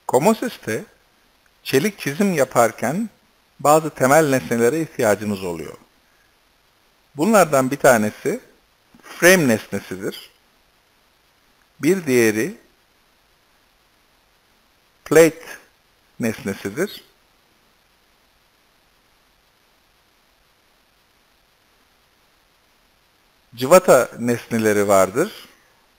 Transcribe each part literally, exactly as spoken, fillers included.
Comosys'te çelik çizim yaparken bazı temel nesnelere ihtiyacınız oluyor. Bunlardan bir tanesi frame nesnesidir. Bir diğeri plate nesnesidir. Cıvata nesneleri vardır.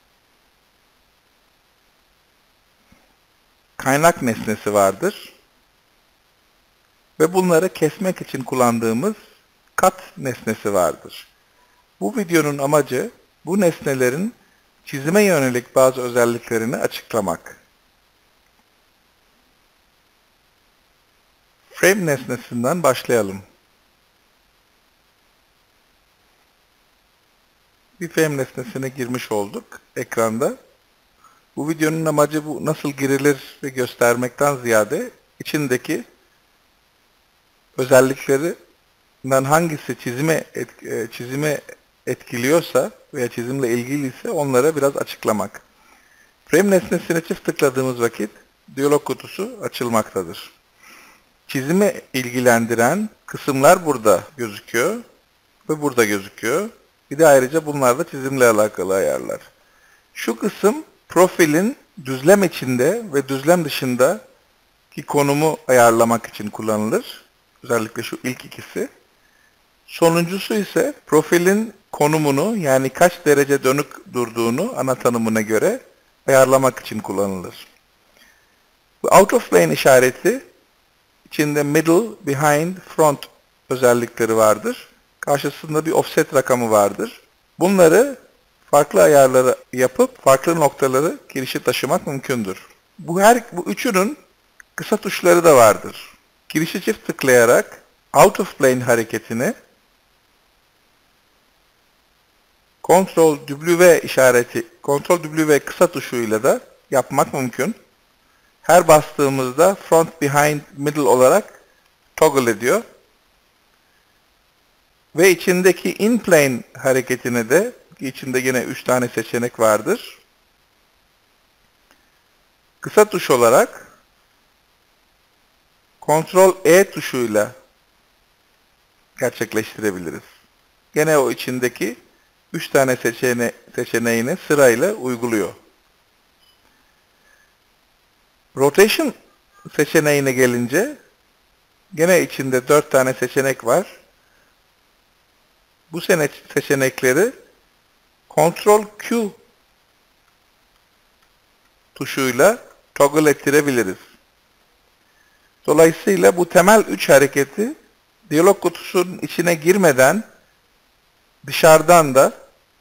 Kaynak nesnesi vardır. Ve bunları kesmek için kullandığımız kat nesnesi vardır. Bu videonun amacı bu nesnelerin çizime yönelik bazı özelliklerini açıklamak. Frame nesnesinden başlayalım. Bir frame nesnesine girmiş olduk ekranda. Bu videonun amacı bu nasıl girilir ve göstermekten ziyade içindeki özelliklerinden hangisi çizime etk çizime etkiliyorsa veya çizimle ilgiliyse onlara biraz açıklamak. Frame nesnesine çift tıkladığımız vakit diyalog kutusu açılmaktadır. Çizime ilgilendiren kısımlar burada gözüküyor ve burada gözüküyor. Bir de ayrıca bunlar da çizimle alakalı ayarlar. Şu kısım profilin düzlem içinde ve düzlem dışındaki konumu ayarlamak için kullanılır. Özellikle şu ilk ikisi. Sonuncusu ise profilin konumunu, yani kaç derece dönük durduğunu ana tanımına göre ayarlamak için kullanılır. Bu out of plane işareti içinde middle, behind, front özellikleri vardır. Karşısında bir offset rakamı vardır. Bunları farklı ayarları yapıp farklı noktaları kirişe taşımak mümkündür. Bu her bu üçünün kısa tuşları da vardır. Kirişe çift tıklayarak out of plane hareketini Ctrl W işareti, Ctrl W kısa tuşuyla da yapmak mümkün. Her bastığımızda front, behind, middle olarak toggle ediyor. Ve içindeki in plane hareketini de, içinde yine üç tane seçenek vardır. Kısa tuş olarak Ctrl E tuşuyla gerçekleştirebiliriz. Gene o içindeki üç tane seçene seçeneğini sırayla uyguluyor. Rotation seçeneğine gelince gene içinde dört tane seçenek var. Bu seçenekleri Ctrl Q tuşuyla toggle ettirebiliriz. Dolayısıyla bu temel üç hareketi diyalog kutusunun içine girmeden dışarıdan da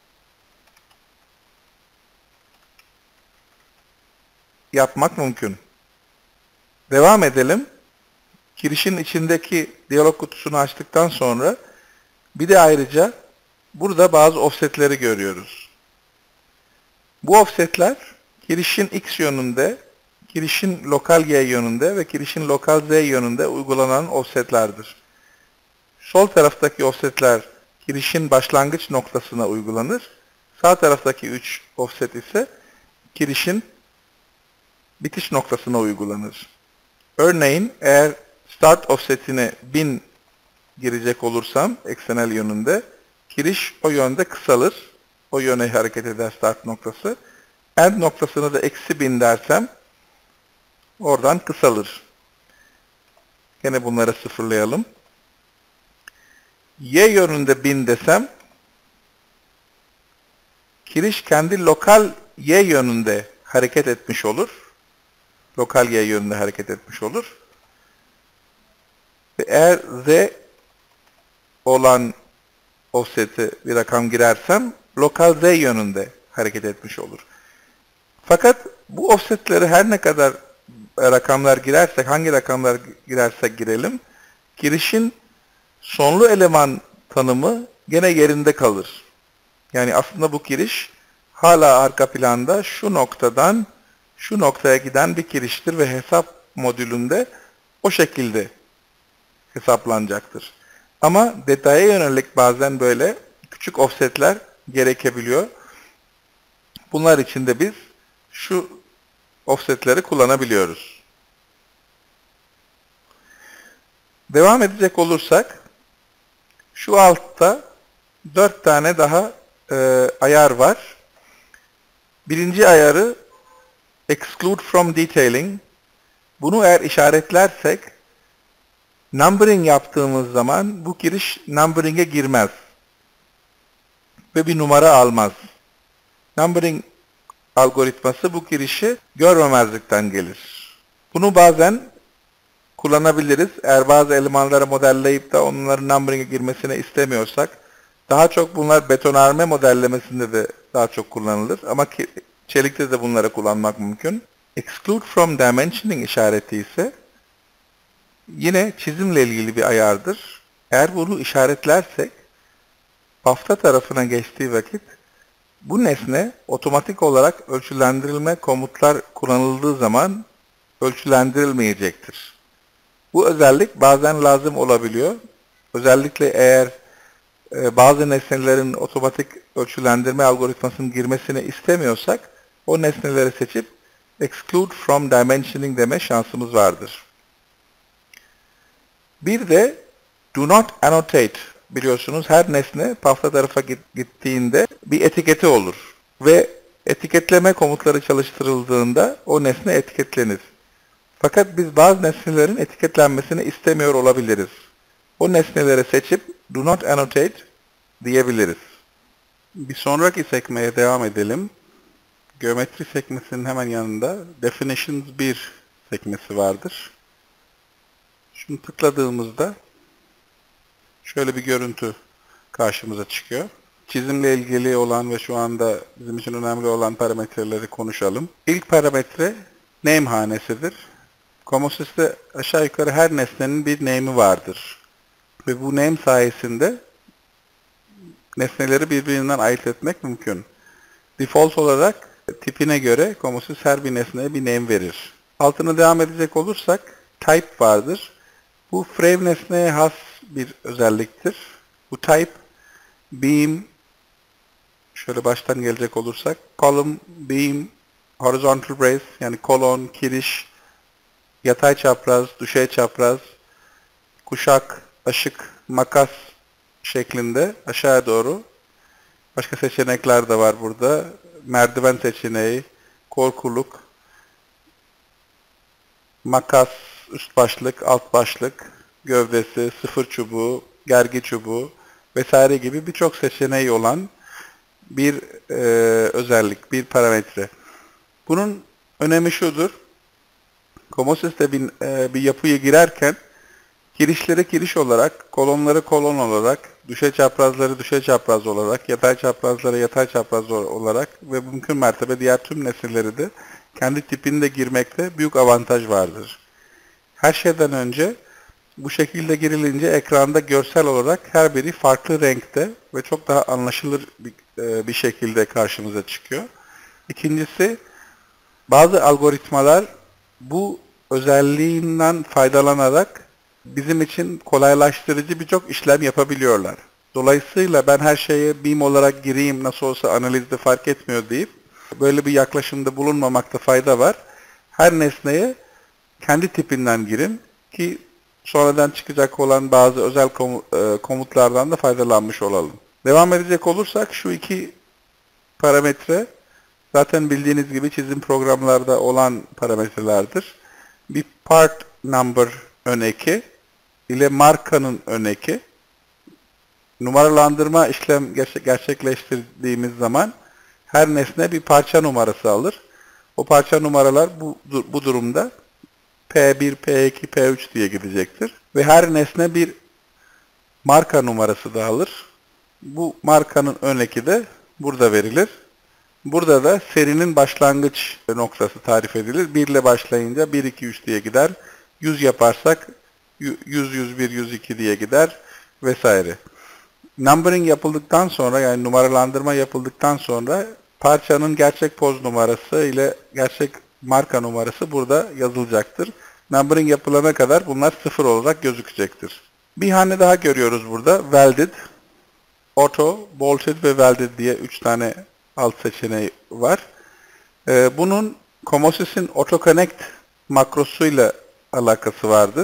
yapmak mümkün. Devam edelim. Kirişin içindeki diyalog kutusunu açtıktan sonra bir de ayrıca burada bazı offsetleri görüyoruz. Bu offsetler kirişin X yönünde, kirişin lokal Y yönünde ve kirişin lokal Z yönünde uygulanan offsetlerdir. Sol taraftaki offsetler kirişin başlangıç noktasına uygulanır. Sağ taraftaki üç offset ise kirişin bitiş noktasına uygulanır. Örneğin eğer start offsetine bin girecek olursam eksenel yönünde, kiriş o yönde kısalır. O yöne hareket eder start noktası. End noktasını da eksi bin dersem oradan kısalır. Yine bunları sıfırlayalım. Y yönünde bin desem kiriş kendi lokal Y yönünde hareket etmiş olur. Lokal Y yönünde hareket etmiş olur. Ve eğer Z olan offset'e bir rakam girersem lokal Z yönünde hareket etmiş olur. Fakat bu offset'leri her ne kadar rakamlar girersek, hangi rakamlar girersek girelim, kirişin sonlu eleman tanımı gene yerinde kalır. Yani aslında bu kiriş hala arka planda şu noktadan şu noktaya giden bir kiriştir ve hesap modülünde o şekilde hesaplanacaktır. Ama detaya yönelik bazen böyle küçük offsetler gerekebiliyor. Bunlar için de biz şu offsetleri kullanabiliyoruz. Devam edecek olursak, şu altta dört tane daha e, ayar var. Birinci ayarı Exclude from Detailing. Bunu eğer işaretlersek, numbering yaptığımız zaman bu giriş numbering'e girmez ve bir numara almaz. Numbering algoritması bu girişi görmemezlikten gelir. Bunu bazen kullanabiliriz. Eğer bazı elemanları modelleyip de onların numbering'e girmesini istemiyorsak, daha çok bunlar betonarme modellemesinde de daha çok kullanılır. Ama ki, çelikte de bunları kullanmak mümkün. Exclude from Dimensioning işareti ise yine çizimle ilgili bir ayardır. Eğer bunu işaretlersek, hafta tarafına geçtiği vakit bu nesne otomatik olarak ölçülendirilme komutlar kullanıldığı zaman ölçülendirilmeyecektir. Bu özellik bazen lazım olabiliyor. Özellikle eğer e, bazı nesnelerin otomatik ölçülendirme algoritmasının girmesini istemiyorsak, o nesneleri seçip Exclude from Dimensioning deme şansımız vardır. Bir de Do not annotate. Biliyorsunuz her nesne pafta tarafa gittiğinde bir etiketi olur. Ve etiketleme komutları çalıştırıldığında o nesne etiketlenir. Fakat biz bazı nesnelerin etiketlenmesini istemiyor olabiliriz. O nesneleri seçip Do not annotate diyebiliriz. Bir sonraki sekmeye devam edelim. Geometri sekmesinin hemen yanında Definitions bir sekmesi vardır. Şunu tıkladığımızda şöyle bir görüntü karşımıza çıkıyor. Çizimle ilgili olan ve şu anda bizim için önemli olan parametreleri konuşalım. İlk parametre name hanesidir. Comosys'te aşağı yukarı her nesnenin bir name'i vardır. Ve bu name sayesinde nesneleri birbirinden ayırt etmek mümkün. Default olarak tipine göre Comosys her bir nesneye bir name verir. Altına devam edecek olursak type vardır. Bu frame nesneye has bir özelliktir. Bu type, beam, şöyle baştan gelecek olursak, column, beam, horizontal brace, yani kolon, kiriş, yatay çapraz, düşey çapraz, kuşak, aşık, makas şeklinde aşağı doğru. Başka seçenekler de var burada. Merdiven seçeneği, korkuluk, makas, üst başlık, alt başlık, gövdesi, sıfır çubuğu, gergi çubuğu vesaire gibi birçok seçeneği olan bir e, özellik, bir parametre. Bunun önemi şudur. Comosys'te bir, e, bir yapıya girerken kirişleri kiriş olarak, kolonları kolon olarak, düşey çaprazları düşey çapraz olarak, yatay çaprazları yatay çapraz olarak ve mümkün mertebe diğer tüm nesneleri de kendi tipinde girmekte büyük avantaj vardır. Her şeyden önce bu şekilde girilince ekranda görsel olarak her biri farklı renkte ve çok daha anlaşılır bir, bir şekilde karşımıza çıkıyor. İkincisi, bazı algoritmalar bu özelliğinden faydalanarak bizim için kolaylaştırıcı birçok işlem yapabiliyorlar. Dolayısıyla ben her şeye beam olarak gireyim, nasıl olsa analizde fark etmiyor deyip böyle bir yaklaşımda bulunmamakta fayda var. Her nesneye kendi tipinden girin ki sonradan çıkacak olan bazı özel komutlardan da faydalanmış olalım. Devam edecek olursak şu iki parametre zaten bildiğiniz gibi çizim programlarda olan parametrelerdir. Bir part number ön eki ile markanın ön eki. Numaralandırma işlem gerçekleştirdiğimiz zaman her nesne bir parça numarası alır. O parça numaralar bu, bu durumda P bir, P iki, P üç diye gidecektir. Ve her nesne bir marka numarası da alır. Bu markanın ön eki de burada verilir. Burada da serinin başlangıç noktası tarif edilir. bir ile başlayınca bir, iki, üç diye gider. yüz yaparsak yüz, yüz bir, yüz iki diye gider vesaire. Numbering yapıldıktan sonra, yani numaralandırma yapıldıktan sonra parçanın gerçek poz numarası ile gerçek marka numarası burada yazılacaktır. Numbering yapılana kadar bunlar sıfır olarak gözükecektir. Bir hane daha görüyoruz burada. Welded, Auto, Bolted ve Welded diye üç tane alt seçeneği var. Bunun Comosys'in AutoConnect makrosuyla alakası vardır.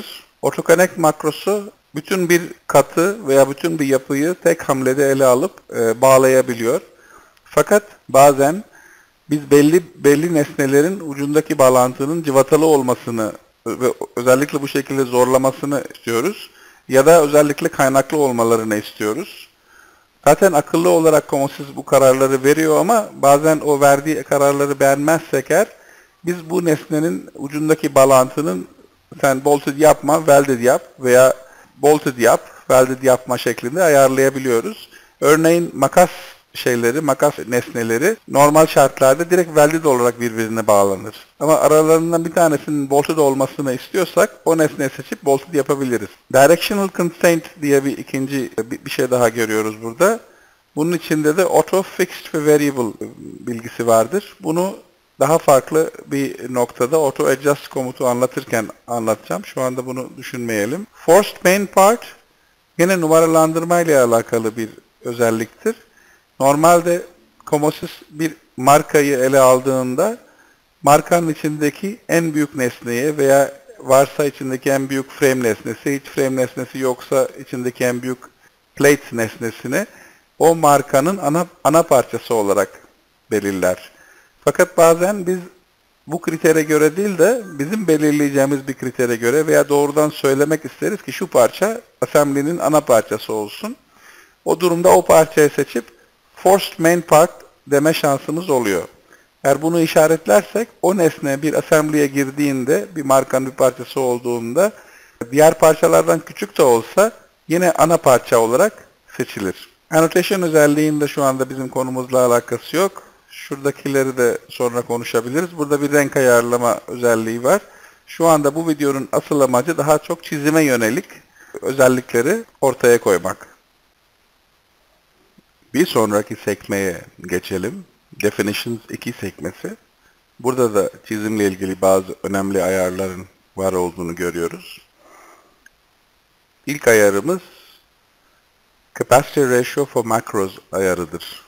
AutoConnect makrosu bütün bir katı veya bütün bir yapıyı tek hamlede ele alıp e, bağlayabiliyor. Fakat bazen biz belli belli nesnelerin ucundaki bağlantının cıvatalı olmasını ve özellikle bu şekilde zorlamasını istiyoruz. Ya da özellikle kaynaklı olmalarını istiyoruz. Zaten akıllı olarak Comosys bu kararları veriyor ama bazen o verdiği kararları beğenmezsek eğer biz bu nesnenin ucundaki bağlantının sen bolted yapma, welded yap veya bolted yap, welded yapma şeklinde ayarlayabiliyoruz. Örneğin makas şeyleri, makas nesneleri normal şartlarda direkt welded olarak birbirine bağlanır. Ama aralarından bir tanesinin bolted olmasını istiyorsak o nesneyi seçip bolted yapabiliriz. Directional constraint diye bir ikinci bir şey daha görüyoruz burada. Bunun içinde de auto, fixed ve variable bilgisi vardır. Bunu daha farklı bir noktada auto adjust komutu anlatırken anlatacağım. Şu anda bunu düşünmeyelim. Forced main part yine numaralandırma ile alakalı bir özelliktir. Normalde Comosys bir markayı ele aldığında markanın içindeki en büyük nesneye veya varsa içindeki en büyük frame nesnesi, hiç frame nesnesi yoksa içindeki en büyük plate nesnesine o markanın ana, ana parçası olarak belirler. Fakat bazen biz bu kritere göre değil de bizim belirleyeceğimiz bir kritere göre veya doğrudan söylemek isteriz ki şu parça assembly'nin ana parçası olsun. O durumda o parçayı seçip forced main part deme şansımız oluyor. Eğer bunu işaretlersek o nesne bir assembly'ye girdiğinde bir markanın bir parçası olduğunda diğer parçalardan küçük de olsa yine ana parça olarak seçilir. Annotation özelliğinde şu anda bizim konumuzla alakası yok. Şuradakileri de sonra konuşabiliriz. Burada bir renk ayarlama özelliği var. Şu anda bu videonun asıl amacı daha çok çizime yönelik özellikleri ortaya koymak. Bir sonraki sekmeye geçelim. Definitions iki sekmesi. Burada da çizimle ilgili bazı önemli ayarların var olduğunu görüyoruz. İlk ayarımız Capacity Ratio for Macros ayarıdır.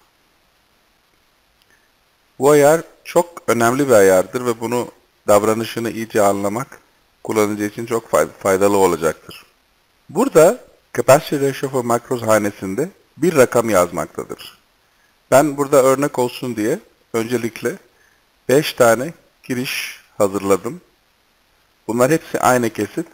Bu ayar çok önemli bir ayardır ve bunu davranışını iyice anlamak kullanıcı için çok faydalı olacaktır. Burada Capacity Ratio for Macros hanesinde bir rakam yazmaktadır. Ben burada örnek olsun diye öncelikle beş tane giriş hazırladım. Bunlar hepsi aynı kesit.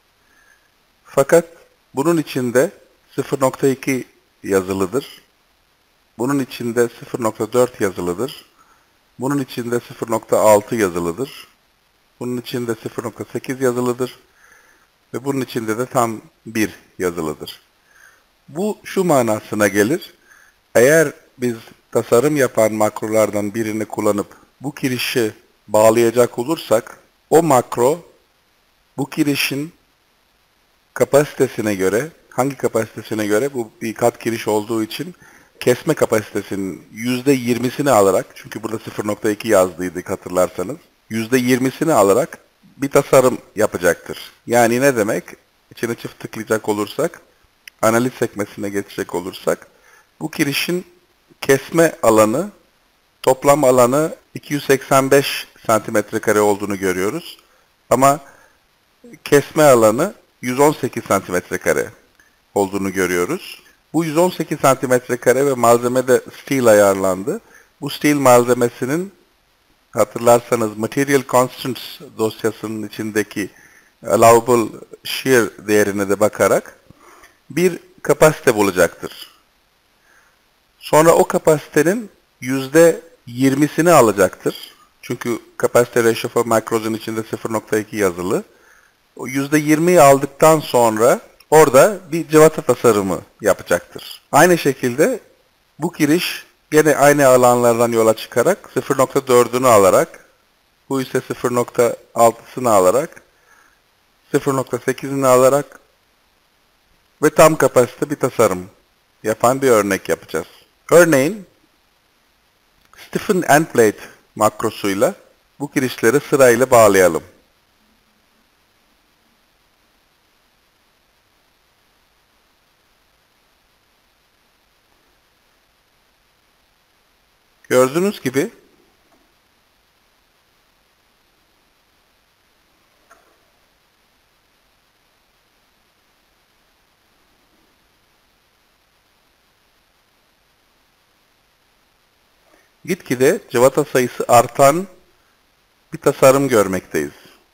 Fakat bunun içinde sıfır nokta iki yazılıdır. Bunun içinde sıfır nokta dört yazılıdır. Bunun içinde sıfır nokta altı yazılıdır. Bunun içinde sıfır nokta sekiz yazılıdır. Ve bunun içinde de tam bir yazılıdır. Bu şu manasına gelir. Eğer biz tasarım yapan makrolardan birini kullanıp bu kirişi bağlayacak olursak o makro bu kirişin kapasitesine göre, hangi kapasitesine göre, bu bir kat kiriş olduğu için kesme kapasitesinin yüzde yirmisini alarak, çünkü burada sıfır nokta iki yazdıydık hatırlarsanız, yüzde yirmisini alarak bir tasarım yapacaktır. Yani ne demek? İçine çift tıklayacak olursak, analiz sekmesine geçecek olursak, bu kirişin kesme alanı, toplam alanı iki yüz seksen beş santimetre kare olduğunu görüyoruz. Ama kesme alanı yüz on sekiz santimetre kare olduğunu görüyoruz. Bu yüz on sekiz santimetre kare ve malzeme de steel ayarlandı. Bu steel malzemesinin hatırlarsanız Material Constants dosyasının içindeki allowable shear değerine de bakarak bir kapasite bulacaktır. Sonra o kapasitenin yüzde yirmisini alacaktır. Çünkü Capacity Ratio for Macros'un içinde sıfır nokta iki yazılı. O yüzde yirmiyi aldıktan sonra orada bir cıvata tasarımı yapacaktır. Aynı şekilde bu giriş gene aynı alanlardan yola çıkarak sıfır nokta dördünü alarak, bu ise sıfır nokta altısını alarak, sıfır nokta sekizini alarak ve tam kapasite bir tasarım yapan bir örnek yapacağız. Örneğin Stiffen End Plate makrosuyla bu kirişleri sırayla bağlayalım. Gördüğünüz gibi gitgide cıvata sayısı artan bir tasarım görmekteyiz.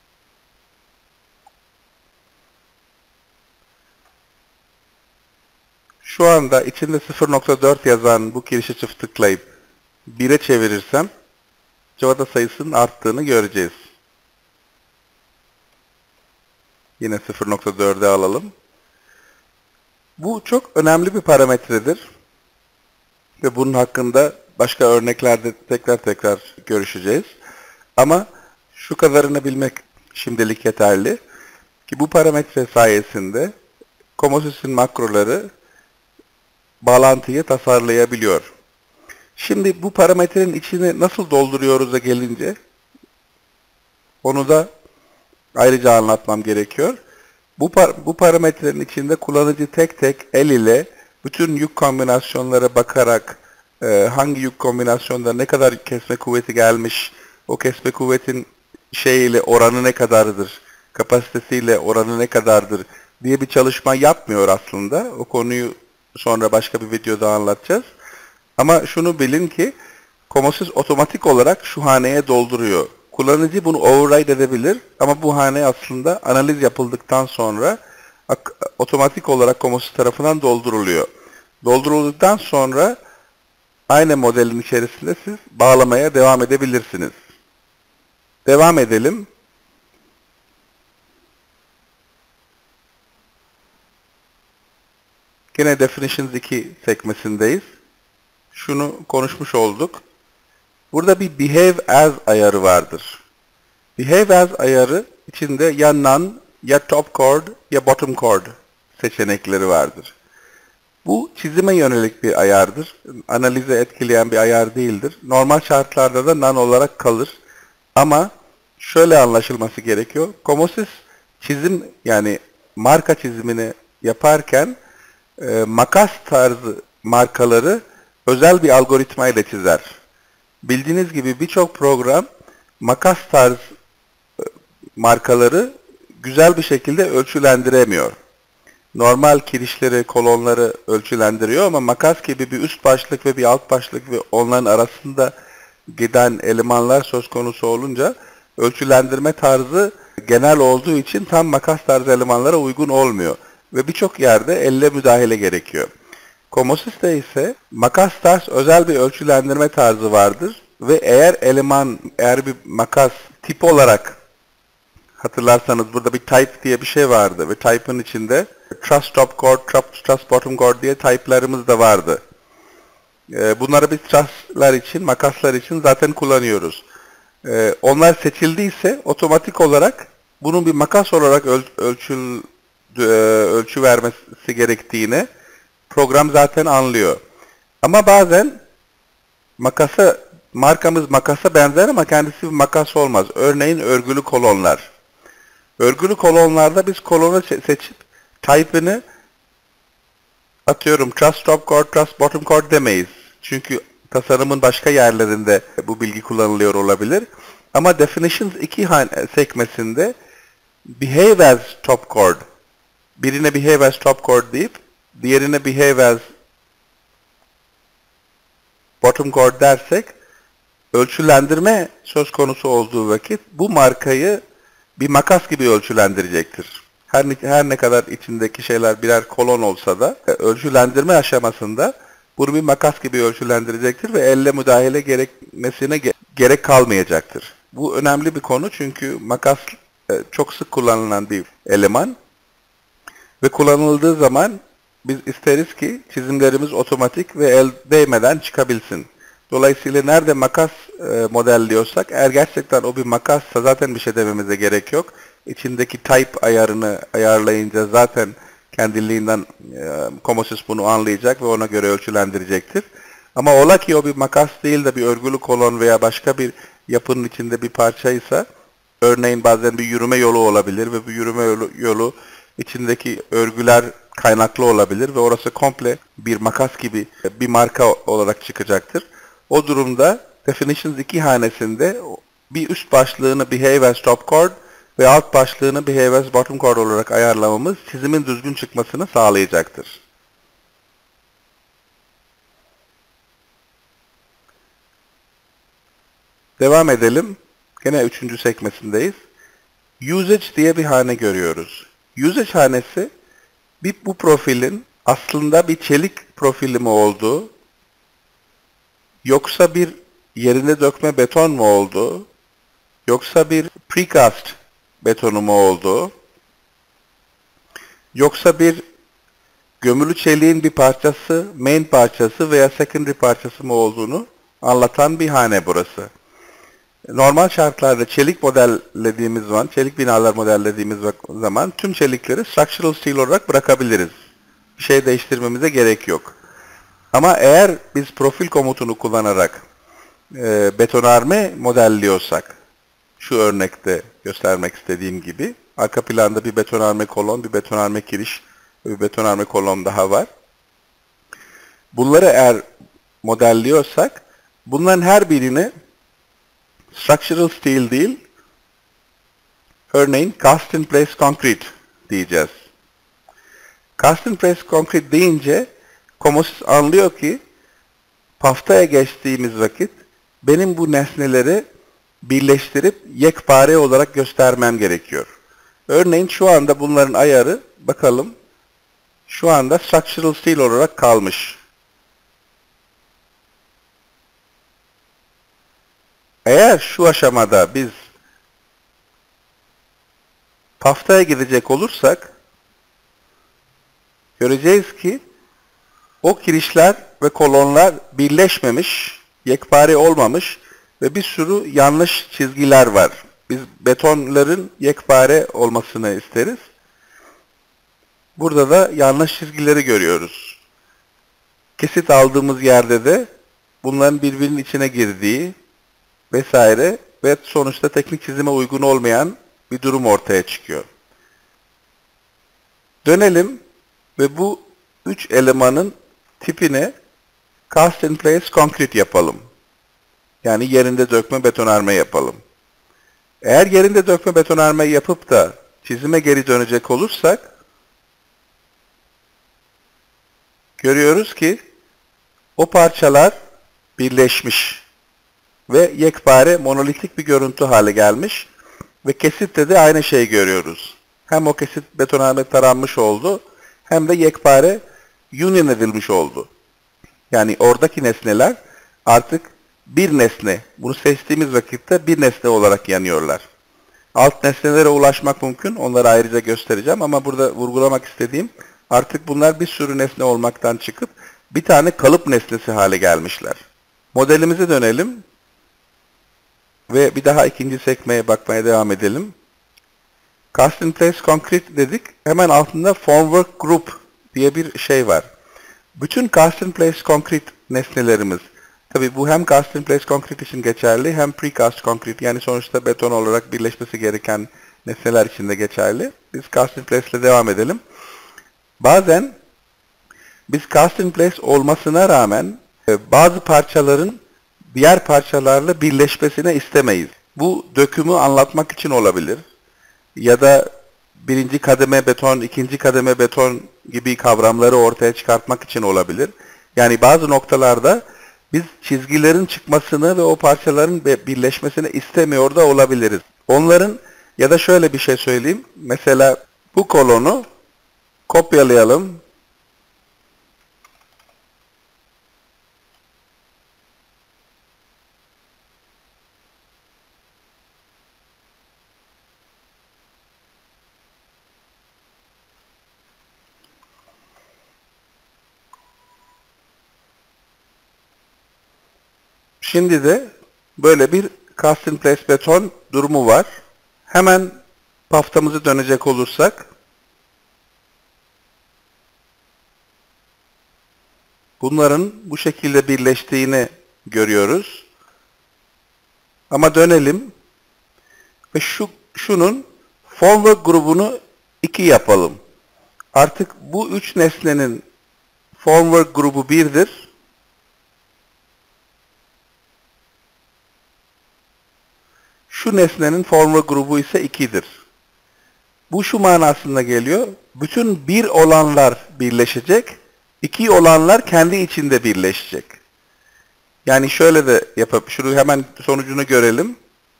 Şu anda içinde sıfır nokta dört yazan bu kirişi çift tıklayıp bire çevirirsem cıvata sayısının arttığını göreceğiz. Yine sıfır nokta dörde alalım. Bu çok önemli bir parametredir. Ve bunun hakkında başka örneklerde tekrar tekrar görüşeceğiz. Ama şu kadarını bilmek şimdilik yeterli. Ki bu parametre sayesinde Comosys'in makroları bağlantıyı tasarlayabiliyor. Şimdi bu parametrenin içini nasıl dolduruyoruz'a gelince onu da ayrıca anlatmam gerekiyor. Bu, par bu parametrenin içinde kullanıcı tek tek el ile bütün yük kombinasyonlara bakarak e, hangi yük kombinasyonda ne kadar kesme kuvveti gelmiş, o kesme kuvvetin şeyiyle oranı ne kadardır, kapasitesiyle oranı ne kadardır diye bir çalışma yapmıyor aslında. O konuyu sonra başka bir videoda anlatacağız. Ama şunu bilin ki Comosys otomatik olarak şu haneye dolduruyor. Kullanıcı bunu override edebilir ama bu hane aslında analiz yapıldıktan sonra otomatik olarak Comosys tarafından dolduruluyor. Doldurulduktan sonra aynı modelin içerisinde siz bağlamaya devam edebilirsiniz. Devam edelim. Yine Definitions iki sekmesindeyiz. Şunu konuşmuş olduk. Burada bir Behave As ayarı vardır. Behave As ayarı içinde ya None, ya Top Chord, ya Bottom Chord seçenekleri vardır. Bu çizime yönelik bir ayardır. Analize etkileyen bir ayar değildir. Normal şartlarda da None olarak kalır. Ama şöyle anlaşılması gerekiyor. Comosys çizim yani marka çizimini yaparken e, makas tarzı markaları özel bir algoritma ile çizer. Bildiğiniz gibi birçok program makas tarz markaları güzel bir şekilde ölçülendiremiyor. Normal kirişleri, kolonları ölçülendiriyor ama makas gibi bir üst başlık ve bir alt başlık ve onların arasında giden elemanlar söz konusu olunca ölçülendirme tarzı genel olduğu için tam makas tarzı elemanlara uygun olmuyor. Ve birçok yerde elle müdahale gerekiyor. Comosys'te ise makas tarz özel bir ölçülendirme tarzı vardır ve eğer eleman, eğer bir makas tip olarak hatırlarsanız burada bir type diye bir şey vardı ve type'ın içinde truss top chord, truss bottom chord diye type'larımız da vardı. Bunları biz truss'lar için, makaslar için zaten kullanıyoruz. Onlar seçildiyse otomatik olarak bunun bir makas olarak öl ölçül, ölçü vermesi gerektiğini program zaten anlıyor. Ama bazen makasa, markamız makasa benzer ama kendisi bir makas olmaz. Örneğin örgülü kolonlar. Örgülü kolonlarda biz kolonu seçip type'ını atıyorum truss top chord, truss bottom chord demeyiz. Çünkü tasarımın başka yerlerinde bu bilgi kullanılıyor olabilir. Ama Definitions iki sekmesinde Behave as top chord, birine Behave as top chord deyip diğerine Behave as bottom chord dersek ölçülendirme söz konusu olduğu vakit bu markayı bir makas gibi ölçülendirecektir. Her ne, her ne kadar içindeki şeyler birer kolon olsa da ölçülendirme aşamasında bunu bir makas gibi ölçülendirecektir ve elle müdahale gerekmesine ge gerek kalmayacaktır. Bu önemli bir konu çünkü makas e, çok sık kullanılan bir eleman ve kullanıldığı zaman biz isteriz ki çizimlerimiz otomatik ve el değmeden çıkabilsin. Dolayısıyla nerede makas e, modelliyorsak eğer gerçekten o bir makassa zaten bir şey dememize gerek yok. İçindeki type ayarını ayarlayınca zaten kendiliğinden e, Comosys bunu anlayacak ve ona göre ölçülendirecektir. Ama ola ki o bir makas değil de bir örgülü kolon veya başka bir yapının içinde bir parçaysa, örneğin bazen bir yürüme yolu olabilir ve bu yürüme yolu, yolu içindeki örgüler kaynaklı olabilir ve orası komple bir makas gibi bir marka olarak çıkacaktır. O durumda Definitions iki hanesinde bir üst başlığını Behave as top chord ve alt başlığını Behave as bottom chord olarak ayarlamamız çizimin düzgün çıkmasını sağlayacaktır. Devam edelim. Gene üçüncü sekmesindeyiz. Usage diye bir hane görüyoruz. Usage hanesi bir, bu profilin aslında bir çelik profili mi olduğu, yoksa bir yerine dökme beton mu olduğu, yoksa bir precast betonu mu olduğu, yoksa bir gömülü çeliğin bir parçası, main parçası veya secondary parçası mı olduğunu anlatan bir hane burası. Normal şartlarda çelik modellediğimiz zaman, çelik binalar modellediğimiz zaman tüm çelikleri structural steel olarak bırakabiliriz. Bir şey değiştirmemize gerek yok. Ama eğer biz profil komutunu kullanarak e, betonarme modelliyorsak, şu örnekte göstermek istediğim gibi, arka planda bir betonarme kolon, bir betonarme kiriş ve bir betonarme kolon daha var. Bunları eğer modelliyorsak, bunların her birini structural steel değil, örneğin cast in place concrete diyeceğiz. Cast in place concrete deyince Komosis anlıyor ki paftaya geçtiğimiz vakit benim bu nesneleri birleştirip yekpare olarak göstermem gerekiyor. Örneğin şu anda bunların ayarı, bakalım, şu anda structural steel olarak kalmış. Eğer şu aşamada biz paftaya gidecek olursak, göreceğiz ki o kirişler ve kolonlar birleşmemiş, yekpare olmamış ve bir sürü yanlış çizgiler var. Biz betonların yekpare olmasını isteriz. Burada da yanlış çizgileri görüyoruz. Kesit aldığımız yerde de bunların birbirinin içine girdiği vesaire ve sonuçta teknik çizime uygun olmayan bir durum ortaya çıkıyor. Dönelim ve bu üç elemanın tipine cast in place concrete yapalım. Yani yerinde dökme betonarme yapalım. Eğer yerinde dökme betonarme yapıp da çizime geri dönecek olursak, görüyoruz ki o parçalar birleşmiş ve yekpare monolitik bir görüntü hale gelmiş ve kesitte de aynı şeyi görüyoruz. Hem o kesit betonarme taranmış oldu hem de yekpare union edilmiş oldu. Yani oradaki nesneler artık bir nesne. Bunu seçtiğimiz vakitte bir nesne olarak yanıyorlar. Alt nesnelere ulaşmak mümkün. Onları ayrıca göstereceğim ama burada vurgulamak istediğim, artık bunlar bir sürü nesne olmaktan çıkıp bir tane kalıp nesnesi hale gelmişler. Modelimize dönelim ve bir daha ikinci sekmeye bakmaya devam edelim. Cast in place concrete dedik. Hemen altında formwork group diye bir şey var. Bütün cast in place concrete nesnelerimiz, tabi bu hem cast in place concrete için geçerli hem precast concrete, yani sonuçta beton olarak birleşmesi gereken nesneler için de geçerli. Biz cast in place ile devam edelim. Bazen biz cast in place olmasına rağmen bazı parçaların diğer parçalarla birleşmesine istemeyiz. Bu dökümü anlatmak için olabilir. Ya da birinci kademe beton, ikinci kademe beton gibi kavramları ortaya çıkartmak için olabilir. Yani bazı noktalarda biz çizgilerin çıkmasını ve o parçaların birleşmesini istemiyor da olabiliriz. Onların, ya da şöyle bir şey söyleyeyim. Mesela bu kolonu kopyalayalım. Şimdi de böyle bir cast in place beton durumu var. Hemen paftamızı dönecek olursak, bunların bu şekilde birleştiğini görüyoruz. Ama dönelim ve şu şunun formwork grubunu iki yapalım. Artık bu üç nesnenin formwork grubu birdir. Şu nesnenin formwork grubu ise ikidir. Bu şu manasına geliyor. Bütün bir olanlar birleşecek, iki olanlar kendi içinde birleşecek. Yani şöyle de yapıp, şunu hemen sonucunu görelim.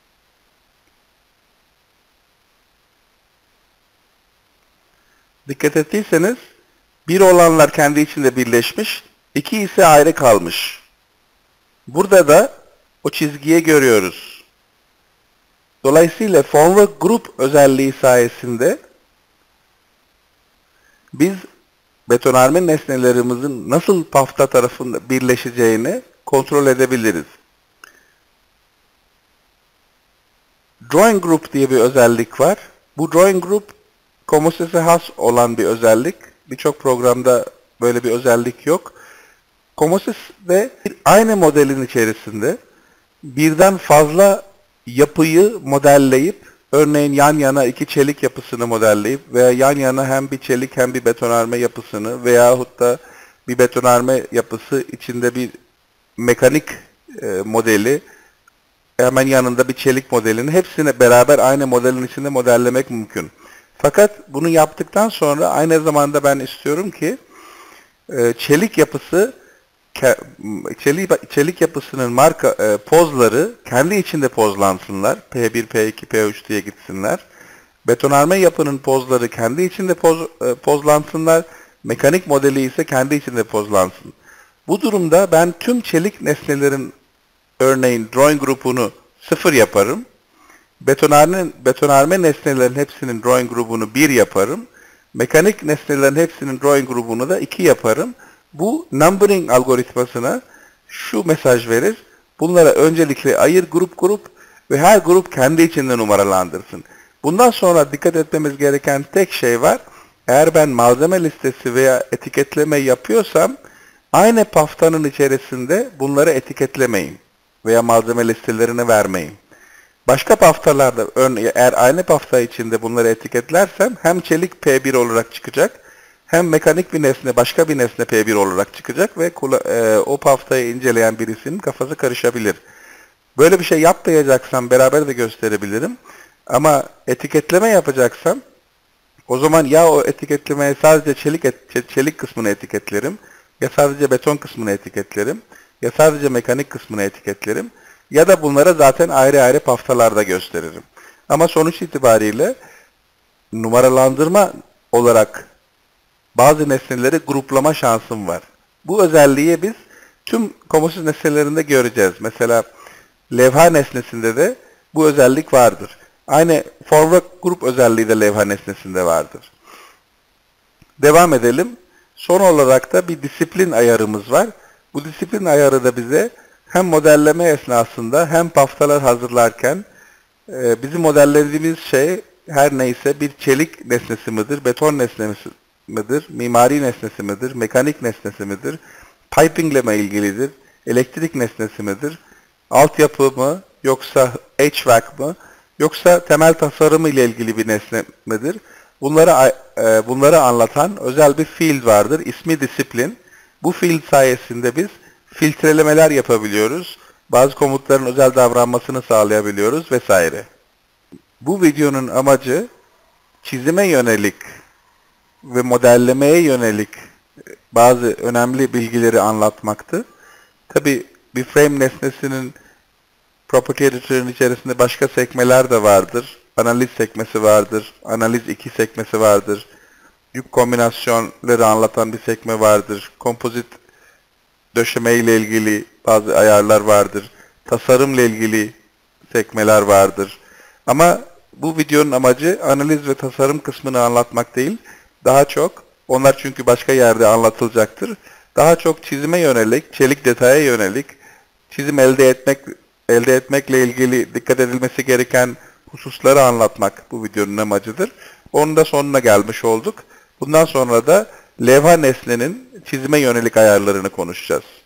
Dikkat ettiyseniz bir olanlar kendi içinde birleşmiş, iki ise ayrı kalmış. Burada da o çizgiyi görüyoruz. Dolayısıyla forward group özelliği sayesinde biz betonarme nesnelerimizin nasıl pafta tarafında birleşeceğini kontrol edebiliriz. Drawing group diye bir özellik var. Bu drawing group Comosys'e has olan bir özellik. Birçok programda böyle bir özellik yok. Comosys'de aynı modelin içerisinde birden fazla yapıyı modelleyip, örneğin yan yana iki çelik yapısını modelleyip veya yan yana hem bir çelik hem bir betonarme yapısını veyahut da bir betonarme yapısı içinde bir mekanik e, modeli, hemen yanında bir çelik modelini hepsini beraber aynı modelin içinde modellemek mümkün. Fakat bunu yaptıktan sonra aynı zamanda ben istiyorum ki e, çelik yapısı çelik, çelik yapısının marka e, pozları kendi içinde pozlansınlar. P bir, P iki, P üç diye gitsinler. Betonarme yapının pozları kendi içinde poz, e, pozlansınlar. Mekanik modeli ise kendi içinde pozlansın. Bu durumda ben tüm çelik nesnelerin örneğin drawing grubunu sıfır yaparım. Betonarme, betonarme nesnelerin hepsinin drawing grubunu bir yaparım. Mekanik nesnelerin hepsinin drawing grubunu da iki yaparım. Bu numbering algoritmasına şu mesaj verir. Bunlara öncelikle ayır grup grup ve her grup kendi içinde numaralandırsın. Bundan sonra dikkat etmemiz gereken tek şey var. Eğer ben malzeme listesi veya etiketleme yapıyorsam aynı paftanın içerisinde bunları etiketlemeyin veya malzeme listelerini vermeyin. Başka paftalarda örneğin eğer aynı pafta içinde bunları etiketlersem hem çelik P bir olarak çıkacak hem mekanik bir nesne başka bir nesne P bir olarak çıkacak ve e, o paftayı inceleyen birisinin kafası karışabilir. Böyle bir şey yapmayacaksam beraber de gösterebilirim. Ama etiketleme yapacaksam o zaman ya o etiketlemeye sadece çelik et, çelik kısmını etiketlerim, ya sadece beton kısmını etiketlerim, ya sadece mekanik kısmını etiketlerim, ya da bunlara zaten ayrı ayrı paftalarda gösteririm. Ama sonuç itibariyle numaralandırma olarak bazı nesneleri gruplama şansım var. Bu özelliği biz tüm Comosys nesnelerinde göreceğiz. Mesela levha nesnesinde de bu özellik vardır. Aynı forward group özelliği de levha nesnesinde vardır. Devam edelim. Son olarak da bir disiplin ayarımız var. Bu disiplin ayarı da bize hem modelleme esnasında hem paftalar hazırlarken e, bizim modellediğimiz şey her neyse bir çelik nesnesi midir, beton nesnesi midir, mimari nesnesi midir, mekanik nesnesi midir, pipingle mi ilgilidir, elektrik nesnesi midir, altyapı mı, yoksa H V A C mı, yoksa temel tasarım ile ilgili bir nesne midir? Bunları, e, bunları anlatan özel bir field vardır. İsmi disiplin. Bu field sayesinde biz filtrelemeler yapabiliyoruz. Bazı komutların özel davranmasını sağlayabiliyoruz vesaire. Bu videonun amacı çizime yönelik ve modellemeye yönelik bazı önemli bilgileri anlatmaktı. Tabi bir frame nesnesinin Property Editor'ın içerisinde başka sekmeler de vardır. Analiz sekmesi vardır, analiz iki sekmesi vardır. Yük kombinasyonları anlatan bir sekme vardır. Kompozit döşeme ile ilgili bazı ayarlar vardır. Tasarımla ilgili sekmeler vardır. Ama bu videonun amacı analiz ve tasarım kısmını anlatmak değil. Daha çok, onlar çünkü başka yerde anlatılacaktır. Daha çok çizime yönelik, çelik detaya yönelik, çizim elde etmek elde etmekle ilgili dikkat edilmesi gereken hususları anlatmak bu videonun amacıdır. Onun da sonuna gelmiş olduk. Bundan sonra da levha nesnenin çizime yönelik ayarlarını konuşacağız.